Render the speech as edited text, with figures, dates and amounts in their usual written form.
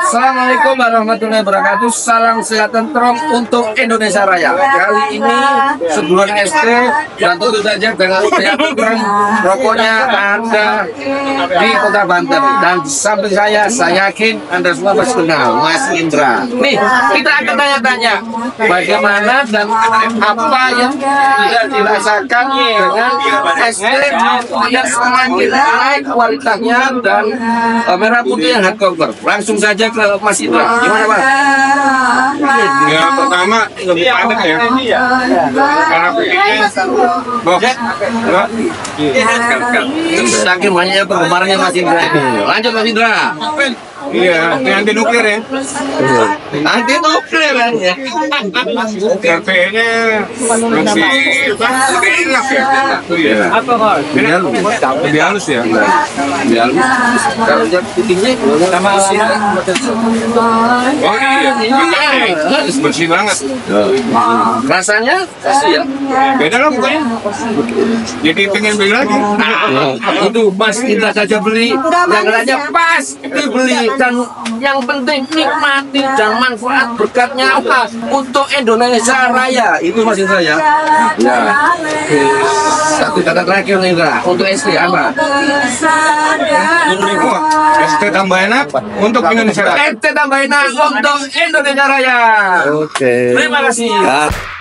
Assalamualaikum warahmatullahi wabarakatuh. Salam sehat tentrem untuk Indonesia Raya. Kali ini sebulan SD dan tentu saja dengan program rokoknya ada di Kota Banten. Dan di samping saya yakin Anda semua pasti kenal Mas Indra. Nih, kita akan tanya-tanya bagaimana dan apa yang tidak dirasakan dengan SD yang semakin naik kualitasnya dan merah putih yang hardcover. Langsung saja ke Mas Indra. Gimana, Pak? Ya, pertama lebih padat ya. Karena begini, box. Saking banyaknya penggemarnya Mas Indra ini. Lanjut Mas Indra. Iya, ini anti nuklir ya. Anti nuklir kan ya. RP-nya lebih enak ya. Iya. Lebih halus ya. Lebih halus. Kalau yang putihnya sama Oh iya, bersih banget. rasanya ya. Beda lah pokoknya. Jadi pengen beli lagi. Itu Mas Indra saja beli, yang lainnya pas dibeli dan yang penting nikmati dan manfaat berkatnya apa untuk Indonesia Raya. Itu Mas Indra ya. Ya. Satu kata terakhir nih Indra untuk SD apa? ST tambahin apa? Untuk Indonesia Raya. ST tambahin untuk Indonesia Raya. Oke. Terima kasih.